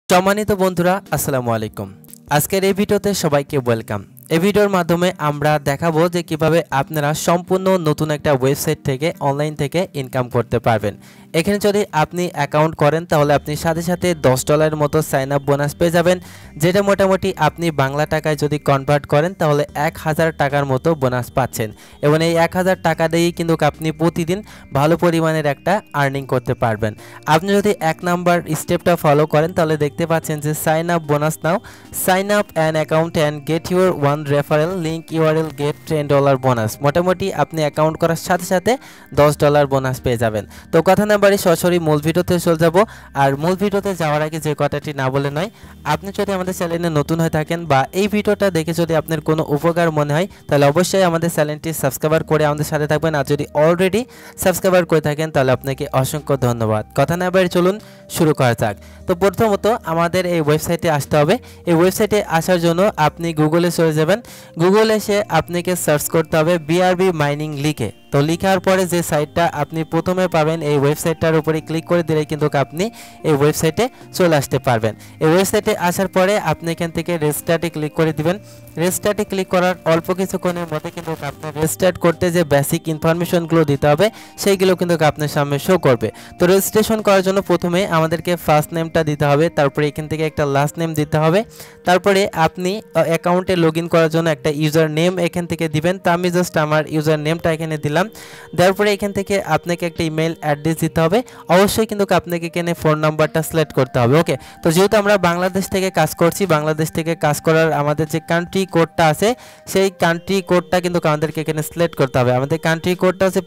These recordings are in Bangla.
সম্মানিত বন্ধুরা আসসালামু আলাইকুম। আজকের এই ভিডিওতে সবাইকে ওয়েলকাম। এই ভিডিওর মাধ্যমে আমরা দেখাবো যে কিভাবে আপনারা সম্পূর্ণ নতুন একটা ওয়েবসাইট থেকে অনলাইন থেকে ইনকাম করতে পারবেন। এখানে যদি আপনি অ্যাকাউন্ট করেন তাহলে আপনি সাথে সাথে $10 মতো সাইন আপ বোনাস পেয়ে যাবেন, যেটা মোটামুটি আপনি বাংলা টাকায় যদি কনভার্ট করেন তাহলে 1000 টাকার মতো বোনাস পাচ্ছেন এবং এই 1000 টাকা দিয়েই কিন্তু আপনি প্রতিদিন ভালো পরিমাণের একটা আর্নিং করতে পারবেন। আপনি যদি 1 নাম্বার স্টেপটা ফলো করেন তাহলে দেখতে পাচ্ছেন যে sign up bonus now, sign up an account and get your own referral link URL get $10 bonus. মোটামুটি আপনি অ্যাকাউন্ট করার সাথে সাথে $10 বোনাস পেয়ে যাবেন। তো কথা না বাড়ি সরাসরি মূল ভিডিওতে চলে যাব। আর মূল ভিডিওতে যাওয়ার আগে যে কথাটি না বলে নয়, আপনি যদি আমাদের চ্যানেলে নতুন হয়ে থাকেন বা এই ভিডিওটা দেখে যদি আপনার কোনো উপকার মনে হয় তাহলে অবশ্যই আমাদের চ্যানেলটি সাবস্ক্রাইব করে আমাদের সাথে থাকবেন। আর যদি অলরেডি সাবস্ক্রাইব করে থাকেন তাহলে আপনাকে অসংখ্য ধন্যবাদ। কথা না বাড়ি চলুন শুরু করা যাক। তো প্রথমত আমাদের এই ওয়েবসাইটে আসতে হবে। এই ওয়েবসাইটে আসার জন্য আপনি গুগলে চলে যাবেন। গুগলে এসে আপনাকে সার্চ করতে হবে বিআরবি মাইনিং লিখে। তো লেখার পরে যে সাইটটা আপনি প্রথমে পাবেন এই ওয়েবসাইটটার উপরে ক্লিক করে দিলে কিন্তু আপনি এই ওয়েবসাইটে চলে আসতে পারবেন। এই ওয়েবসাইটে আসার পরে আপনি এখান থেকে রেজিস্টার্টে ক্লিক করে দিবেন। রেজিস্টার্টে ক্লিক করার অল্প কিছুক্ষণের মধ্যে কিন্তু আপনার রেজিস্টার্ট করতে যে বেসিক ইনফরমেশনগুলো দিতে হবে সেইগুলো কিন্তু আপনার সামনে শো করবে। তো রেজিস্ট্রেশন করার জন্য প্রথমে আমাদেরকে ফার্স্ট নেমটা দিতে হবে, তারপরে এখান থেকে একটা লাস্ট নেম দিতে হবে, তারপরে আপনি অ্যাকাউন্টে লগ ইন করার জন্য একটা ইউজার নেম এখান থেকে দিবেন। তো আমি জাস্ট আমার ইউজার নেমটা এখানে দিলাম। তারপরে এখান থেকে আপনাকে একটা ইমেল অ্যাড্রেস দিতে হবে। অবশ্যই কিন্তু আপনাকে এখানে ফোন নাম্বারটা সিলেক্ট করতে হবে। ওকে, তো যেহেতু আমরা বাংলাদেশ থেকে কাজ করছি, বাংলাদেশ থেকে কাজ করার আমাদের যে কান্ট্রি কোডটা আছে সেই কান্ট্রি কোডটা কিন্তু আমাদেরকে এখানে সিলেক্ট করতে হবে। আমাদের কান্ট্রি কোডটা আছে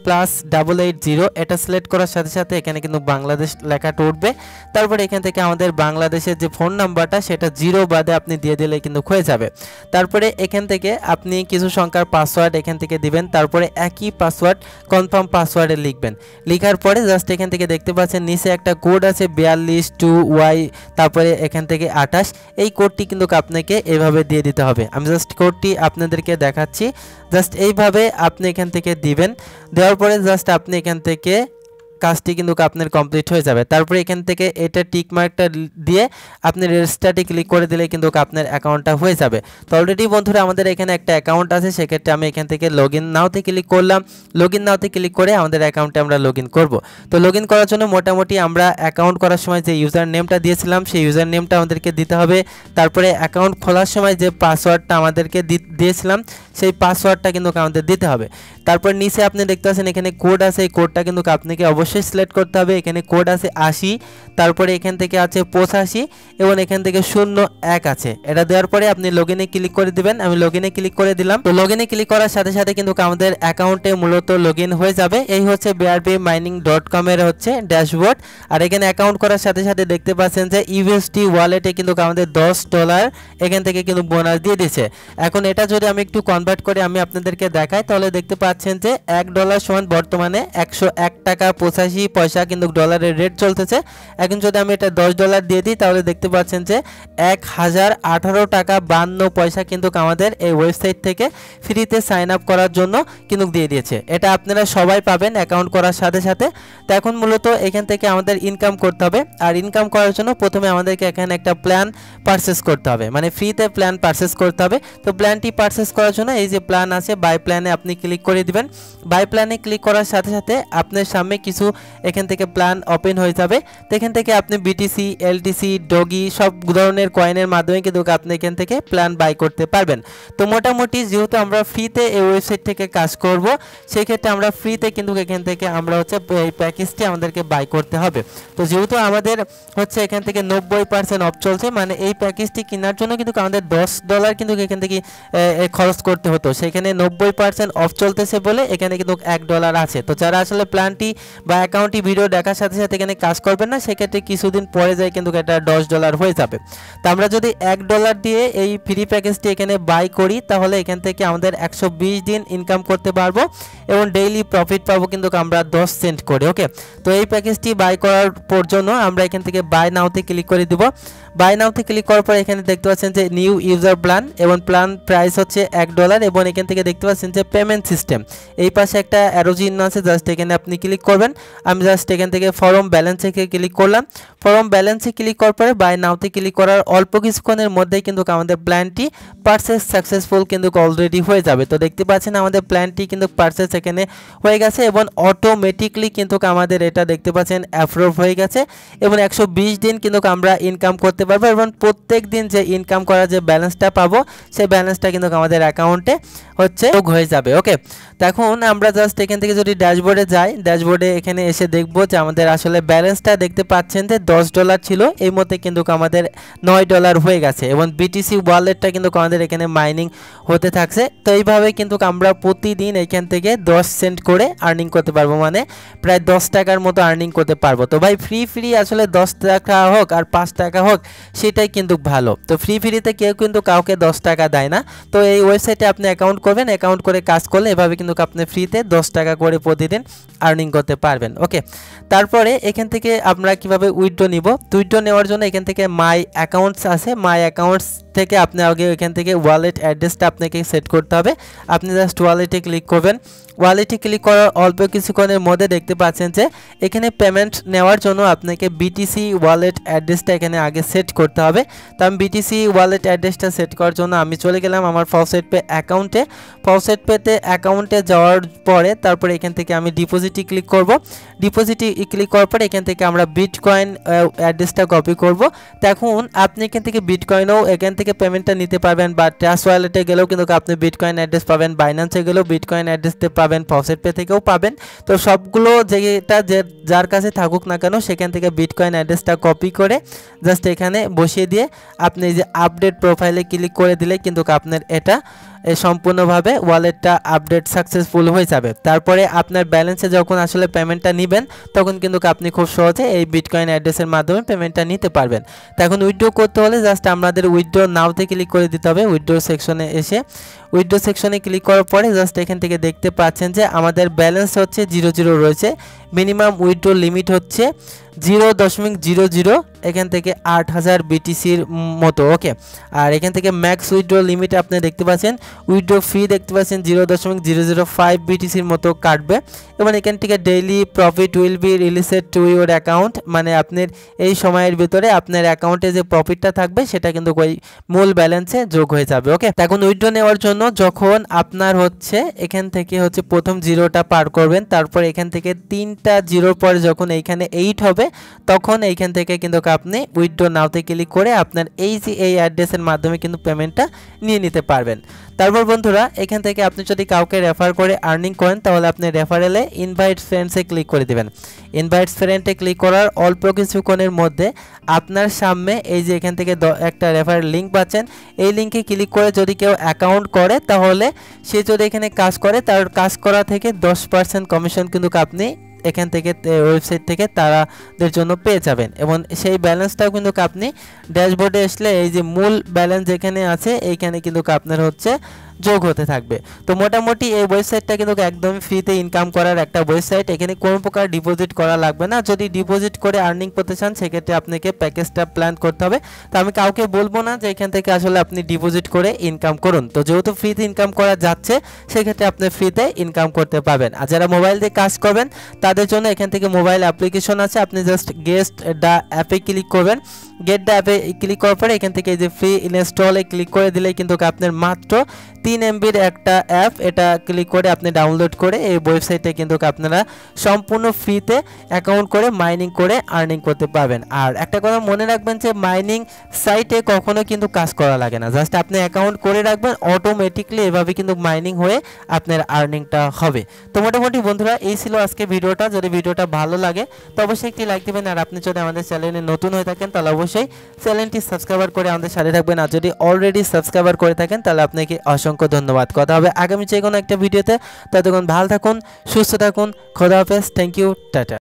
+880। এটা সিলেক্ট করার সাথে সাথে এখানে কিন্তু বাংলাদেশ লেখাটা উঠবে। তারপরে এখান থেকে আমাদের বাংলাদেশের যে ফোন নাম্বারটা সেটা 0 বাদে আপনি দিয়ে দিলে কিন্তু হয়ে যাবে। তারপরে এখান থেকে আপনি কিছু সংখ্যার পাসওয়ার্ড এখান থেকে দিবেন। তারপরে একই পাসওয়ার্ড কনফার্ম পাসওয়ার্ডে লিখবেন। লেখার পরে জাস্ট এখান থেকে দেখতে পাচ্ছেন নিচে একটা কোড আছে 42Y, তারপরে এখান থেকে 28। এই কোডটি কিন্তু আপনাকে এইভাবে দিয়ে দিতে হবে। আমি জাস্ট কোডটি আপনাদেরকে দেখাচ্ছি। জাস্ট এইভাবে আপনি এখান থেকে দিবেন। দেওয়ার পরে জাস্ট আপনি এখান থেকে কাজটি কিন্তু আপনার কমপ্লিট হয়ে যাবে। তারপরে এখান থেকে এটা টিক মার্কটা দিয়ে আপনি রেজিস্টারে ক্লিক করে দিলে কিন্তু আপনার অ্যাকাউন্টটা হয়ে যাবে। তো অলরেডি বন্ধুরা আমাদের এখানে একটা অ্যাকাউন্ট আছে, সেক্ষেত্রে আমি এখান থেকে লগ ইন নাওতে ক্লিক করলাম। লগ ইন নাওতে ক্লিক করে আমাদের অ্যাকাউন্টে আমরা লগ ইন করবো। তো লগ ইন করার জন্য মোটামুটি আমরা অ্যাকাউন্ট করার সময় যে ইউজার নেমটা দিয়েছিলাম সেই ইউজার নেমটা আমাদেরকে দিতে হবে। তারপরে অ্যাকাউন্ট খোলার সময় যে পাসওয়ার্ডটা আমাদেরকে দিয়েছিলাম সেই পাসওয়ার্ডটা কিন্তু আমাদের দিতে হবে। তারপর নিচে আপনি দেখতে পাচ্ছেন এখানে কোড আছে, এই কোডটা কিন্তু আপনাকে অবশ্যই সিলেক্ট করতে হবে। এখানে কোড আছে 80, তারপরে এখান থেকে আছে 85 এবং এখান থেকে 01 আছে। এটা দেওয়ার পরে আপনি লগ ইনে ক্লিক করে দিবেন। আমি লগ ইনে ক্লিক করে দিলাম। তো লগ ইনে ক্লিক করার সাথে সাথে কিন্তু আমাদের অ্যাকাউন্টে মূলত লগ ইন হয়ে যাবে। এই হচ্ছে brb-mining.com এর হচ্ছে ড্যাশবোর্ড। আর এখানে অ্যাকাউন্ট করার সাথে সাথে দেখতে পাচ্ছেন যে ইউএসডি ওয়ালেটে কিন্তু আমাদের $10 এখান থেকে কিন্তু বোনাস দিয়ে দিয়েছে। এখন এটা যদি আমি একটু কনভার্ট করে আমি আপনাদেরকে দেখাই তাহলে দেখতে পাচ্ছেন যে $1 সমান বর্তমানে 101 টাকা 85 পয়সা কিন্তু ডলারের রেট চলতেছে। এখন যদি আমি এটা $10 দিয়ে দিই তাহলে দেখতে পাচ্ছেন যে 1018 টাকা 52 পয়সা কিন্তু আমাদের এই ওয়েবসাইট থেকে ফ্রিতে সাইন আপ করার জন্য কিন্তু দিয়ে দিয়েছে। এটা আপনারা সবাই পাবেন অ্যাকাউন্ট করার সাথে সাথে। তো এখন মূলত এখান থেকে আমাদের ইনকাম করতে হবে। আর ইনকাম করার জন্য প্রথমে আমাদেরকে এখানে একটা প্ল্যান পারচেস করতে হবে, মানে ফ্রিতে প্ল্যান পারচেস করতে হবে। তো প্ল্যানটি পারচেস করার জন্য এই যে প্ল্যান আছে বাই প্ল্যানে আপনি ক্লিক করে দিবেন। বাই প্ল্যানে ক্লিক করার সাথে সাথে আপনার সামনে কিছু এখান থেকে প্ল্যান ওপেন হয়ে যাবে। তো এখান থেকে আপনি বিটিসি, এলটিসি, ডগি সব ধরনের কয়েনের মাধ্যমে কিন্তু আপনি এখান থেকে প্ল্যান বাই করতে পারবেন। তো মোটামুটি যেহেতু আমরা ফ্রিতে এই ওয়েবসাইট থেকে কাজ করব সেই ক্ষেত্রে আমরা ফ্রিতে কিন্তু এখান থেকে আমরা হচ্ছে এই প্যাকেজটি আমাদেরকে বাই করতে হবে। তো যেহেতু আমাদের হচ্ছে এখান থেকে 90% অফ চলছে, মানে এই প্যাকেজটি কেনার জন্য কিন্তু আমাদের $10 কিন্তু এখান থেকে খরচ করতে হতো, সেখানে 90% অফ চলতেছে বলে এখানে কিন্তু $1 আছে। তো যারা আসলে প্ল্যানটি বা অ্যাকাউন্টটি ভিডিও দেখার সাথে সাথে এখানে কাজ করবেন না সেক্ষেত্রে কিছুদিন পরে যায় কিন্তু এটা $10 হয়ে যাবে। তো আমরা যদি $1 দিয়ে এই ফ্রি প্যাকেজটি এখানে বাই করি তাহলে এখান থেকে আমাদের 120 দিন ইনকাম করতে পারবো এবং ডেইলি প্রফিট পাবো কিন্তু আমরা 10 সেন্ট করে। ওকে, তো এই প্যাকেজটি বাই করার জন্য আমরা এখান থেকে বাই নাওতে ক্লিক করে দিব। বাই নাওতে ক্লিক করার পর এখানে দেখতে পাচ্ছেন যে নিউ ইউজার প্ল্যান এবং প্ল্যান প্রাইস হচ্ছে $1 এবং এখান থেকে দেখতে পাচ্ছেন যে পেমেন্ট সিস্টেম এই পাশে একটা অ্যারো চিহ্ন আছে, জাস্ট এখানে আপনি ক্লিক করবেন। আমি জাস্ট এখান থেকে ফর্ম ব্যালেন্সে ক্লিক করলাম। ফর্ম ব্যালেন্সে ক্লিক করার পরে বাই নাওতে ক্লিক করার অল্প কিছুক্ষণের মধ্যেই কিন্তু আমাদের প্ল্যানটি পারচেস সাকসেসফুল কিন্তু অলরেডি হয়ে যাবে। তো দেখতে পাচ্ছেন আমাদের প্ল্যানটি কিন্তু পারচেস এখানে হয়ে গেছে এবং অটোমেটিকলি কিন্তু আমাদের এটা দেখতে পাচ্ছেন অ্যাপ্রুভ হয়ে গেছে এবং 120 দিন কিন্তু আমরা ইনকাম করতে পারবো এবং প্রত্যেক দিন যে ইনকাম করার যে ব্যালেন্সটা পাবো সেই ব্যালেন্সটা কিন্তু আমাদের অ্যাকাউন্টে হচ্ছে যোগ হয়ে যাবে। ওকে, তো এখন আমরা জাস্ট এখান থেকে যদি ড্যাশবোর্ডে যাই, ড্যাশবোর্ডে এখানে এসে দেখবো যে আমাদের আসলে ব্যালেন্সটা দেখতে পাচ্ছেন যে $10 ছিল, এই মধ্যে কিন্তু আমাদের $9 হয়ে গেছে এবং বিটিসি ওয়ালেটটা কিন্তু আমাদের এখানে মাইনিং হতে থাকছে। তো এইভাবে কিন্তু আমরা প্রতিদিন এখান থেকে 10 সেন্ট করে আর্নিং করতে পারবো, মানে প্রায় 10 টাকার মতো আর্নিং করতে পারবো। তো ভাই ফ্রি আসলে 10 টাকা হোক আর 5 টাকা হোক সেটাই কিন্তু ভালো। তো ফ্রিতে কেউ কিন্তু কাউকে 10 টাকা দেয় না। তো এই ওয়েবসাইটে আপনি অ্যাকাউন্ট করবেন, অ্যাকাউন্ট করে কাজ করলে এভাবে কিন্তু আপনি ফ্রিতে 10 টাকা করে প্রতিদিন আর্নিং করতে পারবেন। ওকে, তারপরে এখান থেকে আমরা কিভাবে উইথড্র নিব, উইথড্র নেওয়ার জন্য এখান থেকে মাই অ্যাকাউন্টস আছে, মাই অ্যাকাউন্টস থেকে আপনি আগে এখান থেকে ওয়ালেট অ্যাড্রেসটা আপনাকে সেট করতে হবে। আপনি জাস্ট ওয়ালেটে ক্লিক করবেন। ওয়ালেটে ক্লিক করার অল্প কিছুক্ষণের মধ্যে দেখতে পাচ্ছেন যে এখানে পেমেন্ট নেওয়ার জন্য আপনাকে বিটিসি ওয়ালেট অ্যাড্রেসটা এখানে আগে সেট করতে হবে। তো আমি বিটিসি ওয়ালেট অ্যাড্রেসটা সেট করার জন্য আমি চলে গেলাম আমার ফসেট পে অ্যাকাউন্টে। ফসেট পেতে অ্যাকাউন্টে যাওয়ার পরে তারপরে এখান থেকে আমি ডিপোজিটে ক্লিক করব। ডিপোজিটে ক্লিক করার পরে এখান থেকে আমরা বিটকয়েন অ্যাড্রেসটা কপি করব। তো এখন আপনি এখান থেকে বিটকয়েনও এখান থেকে পেমেন্টটা নিতে পারবেন, বা ট্রাস্ট ওয়ালেটে গেলেও কিন্তু আপনি বিটকয়েন অ্যাড্রেস পাবেন, বাইন্যান্সে গেলেও বিটকয়েন অ্যাড্রেস পাবেন, ফসেট পে থেকেও পাবেন। তো সবগুলো যেটা যার কাছে থাকুক না কেন সেখান থেকে বিটকয়েন অ্যাড্রেসটা কপি করে জাস্ট এখানে বসিয়ে দিয়ে আপনি এই যে আপডেট প্রোফাইলে ক্লিক করে দিলে কিন্তু আপনার এটা সম্পূর্ণভাবে ওয়ালেটটা আপডেট সাকসেসফুল হয়ে যাবে। তারপরে আপনার ব্যালেন্সে যখন আসলে পেমেন্টটা নেবেন তখন কিন্তু আপনি খুব সহজে এই বিটকয়েন অ্যাড্রেসের মাধ্যমে পেমেন্টটা নিতে পারবেন। তো এখন উইথড্র করতে হলে জাস্ট আমাদের উইথড্র নাওতে ক্লিক করে দিতে হবে। উইথড্র সেকশনে এসে উইথড্র সেকশনে ক্লিক করার পরে জাস্ট এখান থেকে দেখতে পাচ্ছেন যে আমাদের ব্যালেন্স হচ্ছে 00 রয়েছে, মিনিমাম উইথড্র লিমিট হচ্ছে 0.00, এখান থেকে 8000 বিটিসির মতো। ওকে, আর এখান থেকে ম্যাক্স উইথড্র লিমিট আপনি দেখতে পাচ্ছেন, উইথড্র ফি দেখতে পাচ্ছেন 0.005 বিটিসির মতো কাটবে এবং এখান থেকে daily profit will be released to your account, মানে আপনার এই সময়ের ভিতরে আপনার অ্যাকাউন্টে যে প্রফিটটা থাকবে সেটা কিন্তু ওই মূল ব্যালেন্সে যোগ হয়ে যাবে। ওকে, এখন উইথড্র নেওয়ার জন্য যখন আপনার হচ্ছে এখান থেকে হচ্ছে প্রথম জিরোটা পার করবেন, তারপর এখান থেকে 3টা জিরোর পরে যখন এইখানে 8 হবে তখন এইখান থেকে কিন্তু আপনি উইথড্র নাওতে ক্লিক করে আপনার এই অ্যাড্রেসের মাধ্যমে কিন্তু পেমেন্টটা নিয়ে নিতে পারবেন। তারপর বন্ধুরা এখান থেকে আপনি যদি কাউকে রেফার করে আর্নিং করেন তাহলে আপনি রেফারেলে ইনভাইট ফ্রেন্ডসে ক্লিক করে দেবেন। ইনভাইট ফ্রেন্ডে ক্লিক করার অল্প কিছুক্ষণের মধ্যে আপনার সামনে এই যে এখান থেকে একটা রেফারেল লিঙ্ক পাচ্ছেন, এই লিঙ্কে ক্লিক করে যদি কেউ অ্যাকাউন্ট করে তাহলে সে যদি এখানে কাজ করে তার কাজ করা থেকে 10% কমিশন কিন্তু আপনি এখান থেকে ওয়েবসাইট থেকে তাদের জন্য পেয়ে যাবেন এবং সেই ব্যালেন্সটাও কিন্তু আপনি ড্যাশবোর্ডে আসলে এই যে মূল ব্যালেন্স যেখানে আছে এইখানে কিন্তু আপনার হচ্ছে যোগ হতে থাকবে। তো মোটামুটি এই ওয়েবসাইটটা কিন্তু একদম ফ্রিতে ইনকাম করার একটা ওয়েবসাইট, এখানে কোনো প্রকার ডিপোজিট করা লাগবে না। যদি ডিপোজিট করে আর্নিং করতে চান সেক্ষেত্রে আপনাকে প্যাকেজটা প্ল্যান করতে হবে। তো আমি কাউকে বলবো না যে এখান থেকে আসলে আপনি ডিপোজিট করে ইনকাম করুন। তো যেহেতু ফ্রিতে ইনকাম করা যাচ্ছে সেক্ষেত্রে আপনি ফ্রিতে ইনকাম করতে পারবেন। আর যারা মোবাইল দিয়ে কাজ করবেন তাদের জন্য এখান থেকে মোবাইল অ্যাপ্লিকেশন আছে, আপনি জাস্ট গেট দ্য অ্যাপে ক্লিক করবেন। গেট দ্য অ্যাপে ক্লিক করার পরে এখান থেকে এই যে ফ্রি ইনস্টলে ক্লিক করে দিলেই কিন্তু আপনার মাত্র 3 MBর একটা অ্যাপ, এটা ক্লিক করে আপনি ডাউনলোড করে এই ওয়েবসাইটে কিন্তু আপনারা সম্পূর্ণ ফ্রিতে অ্যাকাউন্ট করে মাইনিং করে আর্নিং করতে পারবেন। আর একটা কথা মনে রাখবেন যে মাইনিং সাইটে কখনো কিন্তু কাজ করা লাগে না, জাস্ট আপনি অ্যাকাউন্ট করে রাখবেন, অটোমেটিকলি এভাবে কিন্তু মাইনিং হয়ে আপনার আর্নিংটা হবে। তো মোটামুটি বন্ধুরা এই ছিল আজকে ভিডিওটা। যদি ভিডিওটা ভালো লাগে তো অবশ্যই একটি লাইক দেবেন, আর আপনি যদি আমাদের চ্যানেলে নতুন হয়ে থাকেন তাহলে অবশ্যই চ্যানেলটি সাবস্ক্রাইব করে আমাদের সাথে থাকবেন, আর যদি অলরেডি সাবস্ক্রাইব করে থাকেন তাহলে আপনাকে অসংখ্য ধন্যবাদ। কথা হবে আগামী যে কোনো একটা ভিডিওতে, ততক্ষণ ভালো থাকুন, সুস্থ থাকুন, খোদা হাফেজ, থ্যাংক ইউ, টাটা।